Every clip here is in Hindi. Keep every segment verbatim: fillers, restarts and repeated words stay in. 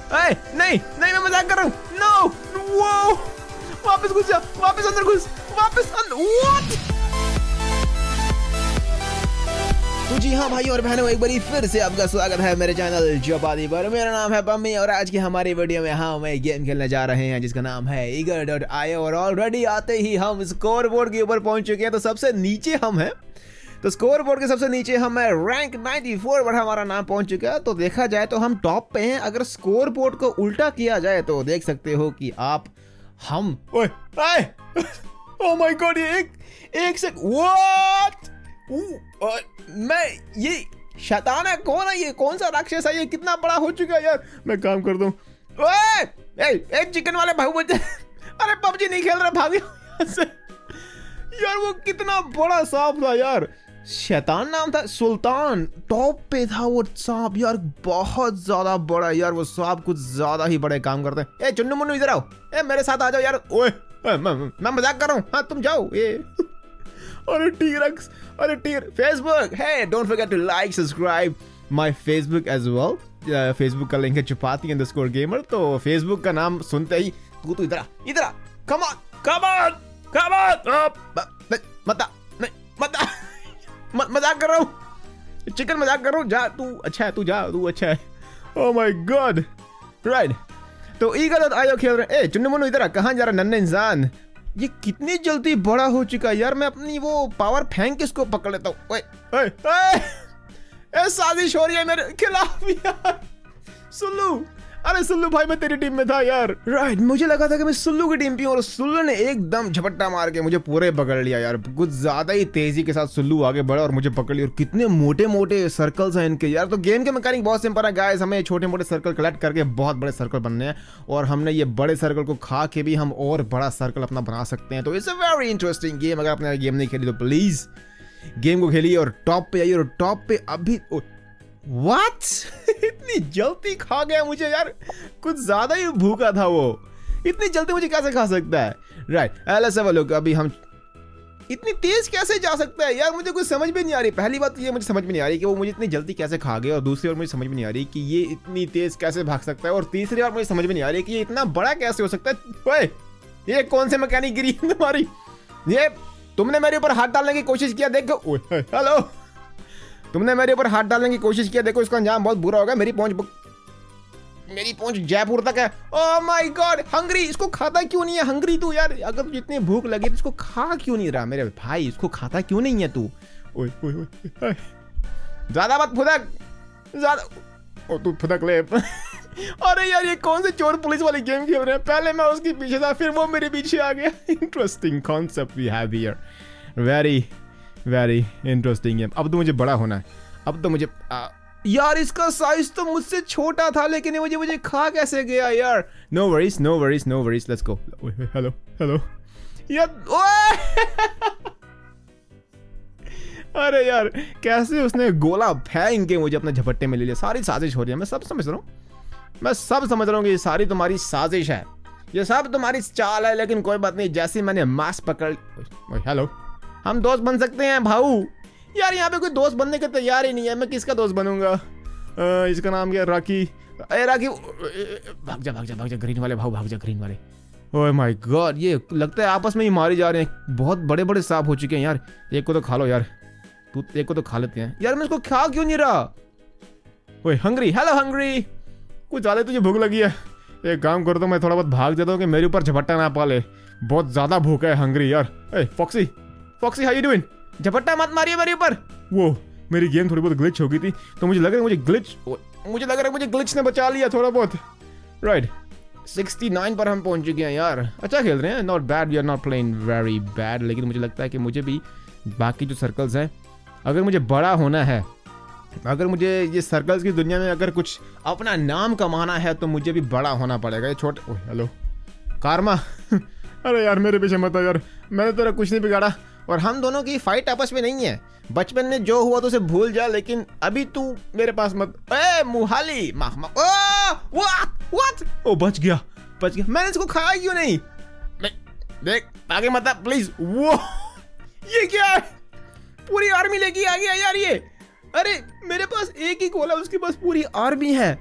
ए, नहीं नहीं मैं मजाक कर रहा हूँ। नो वो वापस घुस जा, वापस अंदर घुस, वापस अंदर। व्हाट? तो जी हाँ भाई और बहनों, एक बारी फिर से आपका स्वागत है मेरे चैनल जबादी पर। मेरा नाम है पम्मी और आज की हमारी वीडियो में हम एक गेम खेलने जा रहे हैं जिसका नाम है ईगर डॉट आई ओ। और ऑलरेडी आते ही हम स्कोर बोर्ड के ऊपर पहुंच चुके हैं। तो सबसे नीचे हम हैं, तो स्कोर बोर्ड के सबसे नीचे हम है रैंक चौरानवे पर हमारा नाम पहुंच चुका है। तो देखा जाए तो हम टॉप पे हैं। अगर स्कोर बोर्ड को उल्टा किया जाए तो देख सकते हो कि आप हम ओए ओए ओह माय गॉड, ये एक एक से व्हाट मैं ये शैतान है, कौन है ये, कौन सा राक्षस है ये, कितना बड़ा हो चुका है यार। मैं काम कर दूं। ओए ए, ए चिकन वाले भाई बच्चे, अरे पबजी नहीं खेल रहा, भाग यहाँ से यार। वो कितना बड़ा सांप था यार, शैतान नाम था, सुल्तान टॉप पे था वो सांप यार, बहुत ज्यादा बड़ा यार। वो सांप कुछ ज्यादा ही बड़े काम करते हैं। ए चुन्नू मुन्नू इधर आओ, ए मेरे साथ आ जाओ यार। ओए मैं मजाक कर रहा हूँ, हाँ तुम जाओ। ये अरे टी-रेक्स, अरे टीर Facebook, hey don't forget to like subscribe my Facebook as well. Facebook का लिंक है चपाती अंडरस्कोर गेमर। तो फेसबुक का नाम सुनते ही तू तू इधर आ, इधर आ, come on come on come on, मत नहीं मत मजाक कर रहा हूँ, चिकन मजाक कर रहा हूँ, जा तू अच्छा है, तू जा तू अच्छा है। Oh my god right. तो ईगर डॉट आई ओ खेल रहे हैं। ए चुन्नू मुन्नू इधर आ, कहाँ जा रहा नन्हे इंसान। ये कितनी जल्दी बड़ा हो चुका यार। मैं अपनी वो पावर फेंक के इसको पकड़ लेता हूँ। ओए ओए ओए, साजिश हो रही है मेरे खिलाफ यार। सुल्लू, अरे सुल्लू भाई मैं तेरी टीम में था यार। राइट, मुझे लगा था कि मैं सुल्लू की टीम पे हूँ और सुल्लू ने एकदम झपट्टा मार के मुझे पूरे पकड़ लिया यार। कुछ ज्यादा ही तेजी के साथ सुल्लू आगे बढ़ा और मुझे पकड़ लिया। और कितने मोटे मोटे सर्कल्स हैं इनके यार। तो गेम के मैकेनिक बहुत सिंपल है गाइस, हमें छोटे मोटे सर्कल कलेक्ट करके बहुत बड़े सर्कल बनने हैं और हमने ये बड़े सर्कल को खा के भी हम और बड़ा सर्कल अपना बना सकते हैं। तो it's a very interesting game. अगर आपने गेम नहीं खेली तो प्लीज गेम को खेलिए और टॉप पे आइए। और टॉप पे अभी What? इतनी जल्दी खा गया मुझे यार, कुछ ज्यादा ही भूखा था वो। इतनी जल्दी मुझे कैसे खा सकता है। Right, let's have a look. अभी हम इतनी तेज कैसे जा सकता है यार, मुझे कुछ समझ में नहीं आ रही। पहली बात ये मुझे समझ में नहीं आ रही कि वो मुझे इतनी जल्दी कैसे खा गया, और दूसरी बार मुझे समझ में नहीं आ रही कि ये इतनी तेज कैसे भाग सकता है, और तीसरी बार मुझे समझ में नहीं आ रही कि ये इतना बड़ा कैसे हो सकता है। ओए ये कौन से मैकेनिक गिरी तुम्हारी, ये तुमने मेरे ऊपर हाथ डालने की कोशिश किया, देखो। हेलो, तुमने मेरे ऊपर हाथ डालने की कोशिश किया, देखो इसका अंजाम बहुत बुरा होगा। मेरी पहुंच मेरी पहुंच जयपुर तक है। ओह माय गॉड, हंग्री, इसको खाता क्यों नहीं है हंग्री तू यार। अगर तुझे इतनी भूख लगी तो इसको खा क्यों नहीं रहा मेरे भाई, इसको खाता क्यों नहीं है तू। ओए ओए ओए, ज्यादा मत फुदक, ज्यादा ओ तू फुदक ले। अरे यार ये कौन से चोर पुलिस वाली गेम खेल रहे हैं। पहले मैं उसके पीछे था, फिर वो मेरे पीछे आ गया। Interesting concept we have here, very very interesting game. अब तो मुझे बड़ा होना है, अब तो मुझे आ, यार इसका साइज तो मुझसे छोटा था लेकिन मुझे मुझे खा कैसे गया यार। No worries no worries no worries, let's go. Hello hello यार, अरे यार कैसे उसने गोला फेंक के मुझे अपने झपट्टे में ले लिया। सारी साजिश हो रही है, मैं सब समझ रहा हूँ, मैं सब समझ रहा हूँ कि ये सारी तुम्हारी साजिश है, ये सब तुम्हारी चाल है। लेकिन कोई बात नहीं, जैसे मैंने मास्क पकड़, हेलो हम दोस्त बन सकते हैं भाऊ। यार यहाँ पे कोई दोस्त बनने के तैयार ही नहीं है, मैं किसका दोस्त बनूंगा। आ, इसका नाम क्या, राखी। अरे राखी भाग जा भाग जा भाग जा, ग्रीन वाले भाऊ भाग जा, ग्रीन वाले। ओह माय गॉड, ये लगता है आपस में ही मारे जा रहे हैं। बहुत बड़े बड़े सांप हो चुके हैं यार। एक को तो खा लो यार, तू एक को तो खा लेते हैं यार। मैं इसको खा क्यों नहीं रहा। ओए हंग्री, हेलो हंग्री, कुछ ज्यादा तुझे भूख लगी है। एक काम कर दो, मैं थोड़ा बहुत भाग देता हूँ कि मेरे ऊपर झपट्टा ना पाले। बहुत ज्यादा भूखा है हंग्री यार। ए foxy, foxy how you doing, झपट्टा मत मारिए मेरे ऊपर। वो मेरी गेम थोड़ी बहुत ग्लिच हो गई थी, तो मुझे लग रहा है मुझे ग्लिच मुझे लग रहा है मुझे ग्लिच ने बचा लिया थोड़ा बहुत। राइट, उनहत्तर पर हम पहुंच चुके हैं यार। अच्छा खेल रहे हैं, not bad, we are not playing very bad. लेकिन मुझे लगता है कि मुझे भी बाकी जो सर्कल्स हैं, अगर मुझे बड़ा होना है, अगर मुझे ये सर्कल्स की दुनिया में अगर कुछ अपना नाम कमाना है तो मुझे भी बड़ा होना पड़ेगा। ये छोटे, हेलो कारमा, अरे यार मेरे पीछे मत आ यार, मैंने तेरा कुछ नहीं बिगाड़ा। और हम दोनों की फाइट आपस में नहीं है, बचपन में जो हुआ तो उसे भूल जा, लेकिन अभी तू मेरे पास मत। ए मुहाली, माह माह, ओ व्हाट व्हाट, ओ बच गया बच गया। मैंने इसको खाया क्यों नहीं। देख आगे मत आ प्लीज। वो ये क्या है, पूरी आर्मी लेके आ गया यार ये। अरे मेरे पास एक ही गोला, उसके पास पूरी आर्मी है।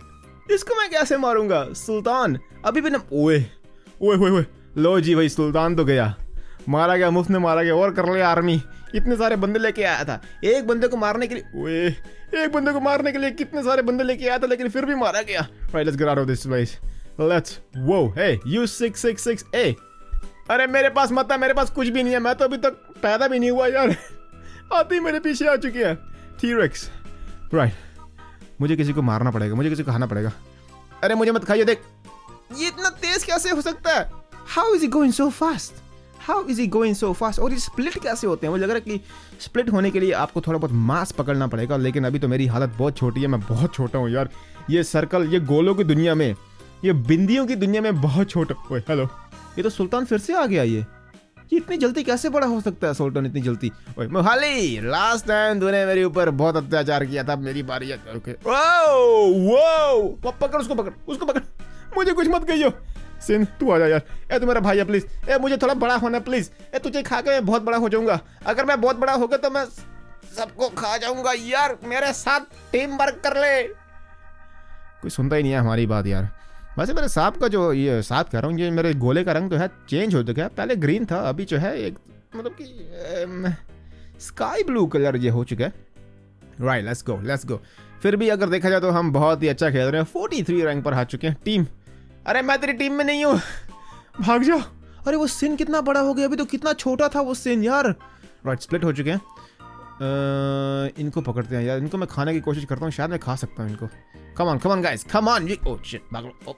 इसको मैं कैसे मारूंगा? सुल्तान अभी भी ना। ओए ओए ओए ओए, लो जी भाई, सुल्तान तो गया, मारा गया, मुफ्त में मारा गया। और कर लिया आर्मी, इतने सारे बंदे लेके आया था एक बंदे को मारने के लिए। ओए, एक बंदे को मारने के लिए कितने सारे बंदे लेके आया था, लेकिन फिर भी मारा गया। Right, let's get out of this place, let's. वो hey you six six six ए। अरे मेरे पास मत है, मेरे पास कुछ भी नहीं है, मैं तो अभी तक पैदा भी नहीं हुआ यार। आते ही मेरे पीछे आ चुके हैं टी-रेक्स। राइट, मुझे किसी को मारना पड़ेगा, मुझे किसी को खाना पड़ेगा। अरे मुझे मत खाइए, देख ये इतना तेज कैसे हो सकता है? How is he going so fast? How is he going so fast? और ये स्प्लिट कैसे होते हैं? मुझे लग रहा है कि स्प्लिट होने के लिए आपको थोड़ा बहुत मास पकड़ना पड़ेगा, लेकिन अभी तो मेरी हालत बहुत छोटी है, मैं बहुत छोटा हूँ यार। ये सर्कल, ये गोलों की दुनिया में, ये बिंदियों की दुनिया में बहुत छोटा। ओए हेलो, ये तो सुल्तान फिर से आ गया। ये ये इतनी जल्दी कैसे बड़ा हो सकता है सुल्तान, इतनी जल्दी? ओए मोहाली, लास्ट टाइम तूने मेरे ऊपर बहुत अत्याचार किया था, मेरी बारी है। ओके, ओह वो पकड़, उसको पकड़, उसको पकड़, मुझे कुछ मत कहियो। सिन तू आ जा यार, ए तू मेरा भाई है प्लीज, ए मुझे थोड़ा बड़ा होना प्लीज, ए तुझे खा के मैं बहुत बड़ा हो जाऊंगा। अगर मैं बहुत बड़ा हो गया तो मैं सबको खा जाऊंगा यार, मेरे साथ टीम वर्क कर ले। कोई सुनता ही नहीं है हमारी बात यार। वैसे मेरे सांप का जो, ये सांप कह रहा हूँ, ये मेरे गोले का रंग तो है चेंज हो चुका है, पहले ग्रीन था, अभी जो है एक मतलब कि स्काई ब्लू कलर ये हो चुका है। Right, let's go let's go. फिर भी अगर देखा जाए तो हम बहुत ही अच्छा खेल रहे हैं, तैंतालीस रैंक पर आ चुके हैं। टीम, अरे मैं तेरी टीम में नहीं हूँ, भाग जाओ। अरे वो सिन कितना बड़ा हो गया, अभी तो कितना छोटा था वो सिन यार। राइट, स्प्लिट हो चुके हैं। uh, इनको पकड़ते हैं यार, इनको मैं खाने की कोशिश करता हूँ, शायद मैं खा सकता हूँ इनको। Come on come on guys, come on. Oh shit, भाग लो।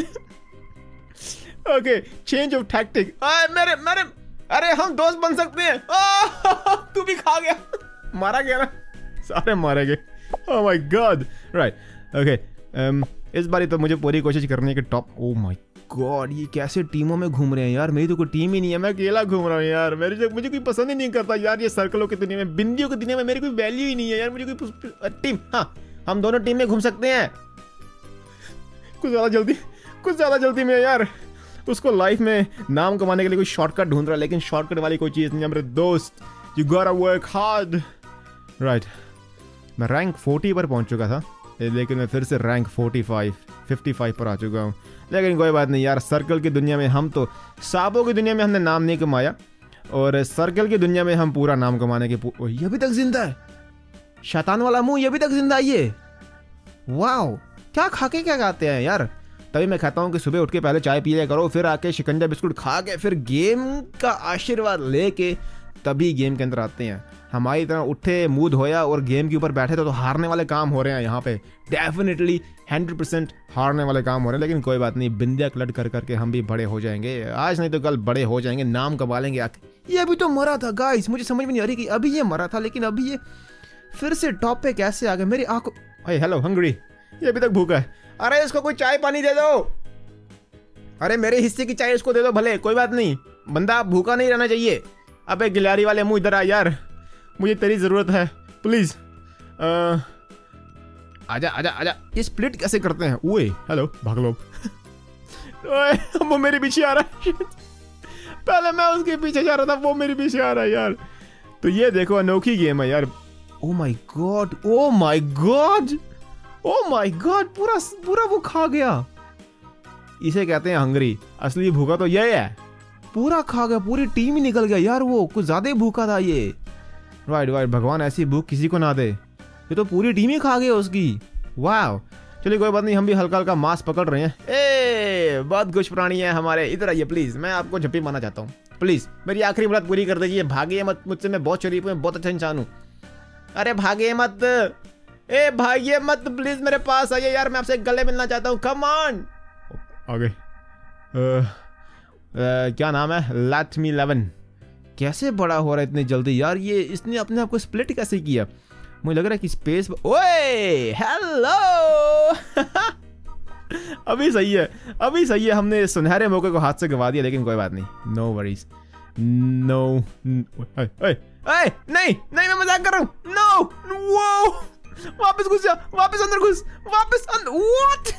Okay, change of tactic. मेरे मेरे अरे हम दोस्त बन सकते हैं। तू भी खा गया, मारा गया ना, सारे मारे गए। Oh my god. Right, okay, इस बार तो मुझे पूरी कोशिश करनी है कि टॉप। ओह माय गॉड, ये कैसे टीमों में घूम रहे हैं यार, मेरी तो कोई टीम ही नहीं है, मैं अकेला घूम रहा हूँ यार। मेरी मुझे कोई पसंद ही नहीं करता यार, ये सर्कलों की दुनिया में, बिंदियों की दुनिया में मेरी कोई वैल्यू ही नहीं है यार, मुझे कोई टीम। हाँ, हम दोनों टीम में घूम सकते हैं। कुछ ज्यादा जल्दी, कुछ ज्यादा जल्दी में यार। उसको लाइफ में नाम कमाने के लिए कोई शॉर्टकट ढूंढ रहा है, लेकिन शॉर्टकट वाली कोई चीज नहीं है मेरे दोस्त। You gotta work hard. Right, मैं रैंक चालीस पर पहुंच चुका था, लेकिन मैं फिर से रैंक पैंतालीस, पचपन पर आ चुका हूँ। लेकिन कोई बात नहीं यार, सर्कल की दुनिया में हम तो, सांपों की दुनिया में हमने नाम नहीं कमाया, और सर्कल की दुनिया में हम पूरा नाम कमाने के। ये अभी तक जिंदा है, शैतान वाला मुंह, ये अभी तक जिंदा है ये। वाओ, क्या खा के क्या खाते हैं यार। तभी मैं कहता हूँ कि सुबह उठ के पहले चाय पी लिया करो, फिर आके शिकंजा बिस्कुट खा के, फिर गेम का आशीर्वाद लेके तभी गेम के अंदर आते हैं। हमारी तरह उठे, मुंह धोया और गेम के ऊपर बैठे तो, तो हारने वाले काम हो रहे हैं यहाँ पे। डेफिनेटली हंड्रेड परसेंट हारने वाले काम हो रहे हैं, लेकिन कोई बात नहीं, बिंदिया क्लट कर करके हम भी बड़े हो जाएंगे। आज नहीं तो कल बड़े हो जाएंगे, नाम कमा लेंगे आके। ये अभी तो मरा था गाइस, मुझे समझ में नहीं आ रही कि अभी ये मरा था, लेकिन अभी ये फिर से टॉप पे कैसे आ गए मेरी आंखों। अरे हेलो हंग्री, ये अभी तक भूखा है। अरे इसको कोई चाय पानी दे दो, अरे मेरे हिस्से की चाय इसको दे दो भले, कोई बात नहीं, बंदा भूखा नहीं रहना चाहिए। अबे गिलारी वाले मुंह इधर आ यार, मुझे तेरी जरूरत है प्लीज। आजा आजा आजा। ये स्प्लिट कैसे करते हैं? ओए हेलो, भाग लो। ओए वो मेरे पीछे आ रहा है। पहले मैं उसके पीछे जा रहा था, वो मेरे पीछे आ रहा है यार। तो ये देखो, अनोखी गेम है यार। Oh my god, oh my god, oh my god, पूरा पूरा वो खा गया। इसे कहते हैं हंगरी, असली भूखा तो ये है, पूरा खा गया, पूरी टीम ही निकल गया यार, वो कुछ ज्यादा ही भूखा था ये। राइट राइट, भगवान ऐसी भूख किसी को ना दे, ये तो पूरी टीम ही खा गई उसकी। वाह, चलिए कोई बात नहीं, हम भी हल्का हल्का मांस पकड़ रहे हैं। ए बहुत कुछ प्राणी है हमारे, इधर आइए प्लीज, मैं आपको झप्पी मारना चाहता हूँ, प्लीज मेरी आखिरी मुराद पूरी कर दीजिए। भागिए मत मुझसे, मैं बहुत शरीफ हूँ, बहुत अच्छा इंसान हूँ। अरे भागिए मत, ए भागिए मत प्लीज, मेरे पास आइए यार, मैं आपसे गले मिलना चाहता हूँ, कम ऑन। आगे क्या नाम है? Let me eleven. कैसे बड़ा हो रहा है इतनी जल्दी यार, ये इसने अपने आप को स्प्लिट कैसे किया? मुझे लग रहा है कि स्पेस। ओए हेलो। अभी सही है, अभी सही है, हमने सुनहरे मौके को हाथ से गवा दिया, लेकिन कोई बात नहीं, नो वरीज, नो। नहीं नहीं, मैं मजाक कर रहा हूँ। नो वो, वापस घुस जा, वापस अंदर घुस, वापस अंदर। व्हाट?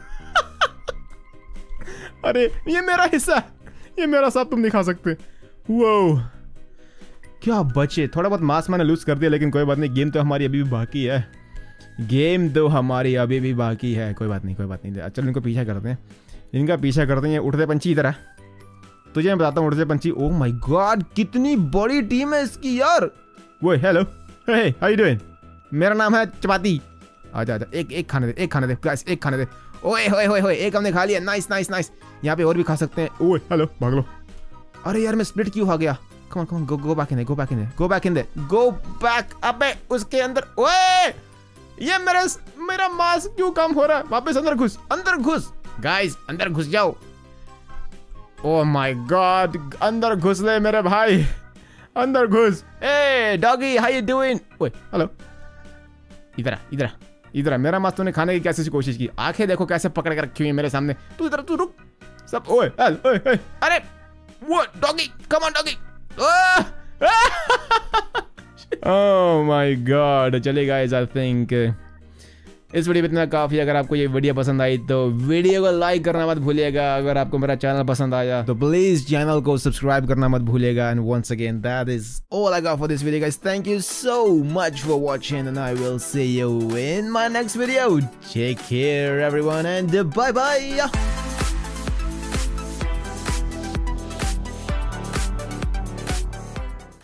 अरे ये मेरा हिस्सा, ये मेरा साथ तुम नहीं खा सकते। वो क्या बचे, थोड़ा बहुत मांस मैंने लूज कर दिया, लेकिन कोई बात नहीं, गेम तो हमारी अभी भी बाकी है। गेम तो हमारी अभी भी बाकी है। कोई बात नहीं, कोई बात नहीं, चलो इनको पीछा करते हैं, इनका पीछा करते हैं। उड़ते पंछी इधर है, तुझे मैं बताता हूँ उड़ते पंछी। ओह माय गॉड, कितनी बड़ी टीम है इसकी यार। वो hello, hey how you doing? मेरा नाम है चपाती। आजा आजा, एक एक खाने दे, एक खाने दे गाइस, एक खाने दे। ओए होए होए होए, एक हमने खा लिया। नाइस नाइस नाइस, यहाँ पे और भी खा सकते हैं। ओए हेलो, भाग लो। अरे यार मैं स्प्लिट क्यों आ गया? Come on come on, go go back in go back in go back in they go back. अबे उसके अंदर, ओए ये मेरा मेरा मास्क क्यों कम हो रहा है? वापस अंदर घुस, अंदर घुस गाइस, अंदर घुस जाओ। ओह माय गॉड, अंदर घुस ले मेरे भाई, अंदर घुस। ए डॉगी हाउ यू डूइंग? ओए हेलो, इधर इधर इधर। मेरा मास्क तूने खाने की कैसे कोशिश की? आंखें देखो कैसे पकड़ कर रखी हुई है मेरे सामने। तू इधर, तू रुक सब। ओए ओए ओए, अरे वो doggy, come on doggy. Oh my god. चलिए गाइस, आई थिंक इस वीडियो में इतना काफ़ी। अगर आपको ये वीडियो पसंद आई तो वीडियो को लाइक करना मत भूलिएगा। अगर आपको मेरा चैनल पसंद आया तो प्लीज चैनल को सब्सक्राइब करना मत भूलिएगा। And once again that is all I got for this video guys. Thank you so much for watching and I will see you in my next video. Take care everyone and bye bye.